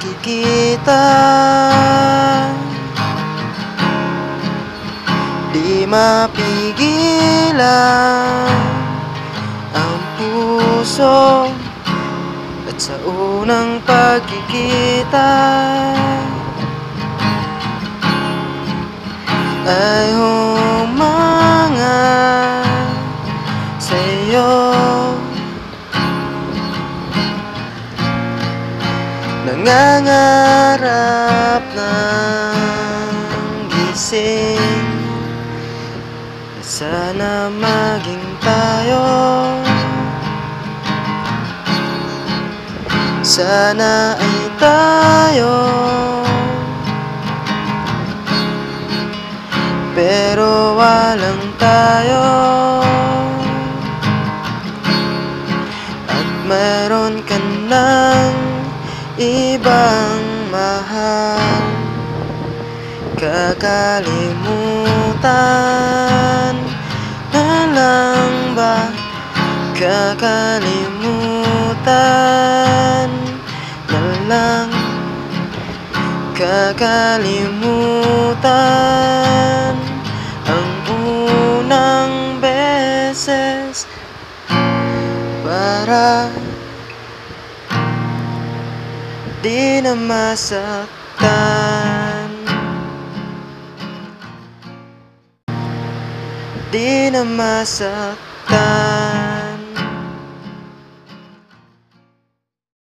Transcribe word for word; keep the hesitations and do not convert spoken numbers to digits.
pagkikita, di mapigilan ang puso. At sa unang pagkikita ay humangat sa'yo. Nangangarap ng gising, sana maging tayo. Sana ay tayo, pero walang tayo. At meron ka ng ibang mahal, kakalimutan na lang ba? Kakalimutan na lang, kakalimutan ang unang beses para di na masaktan, di na masaktan.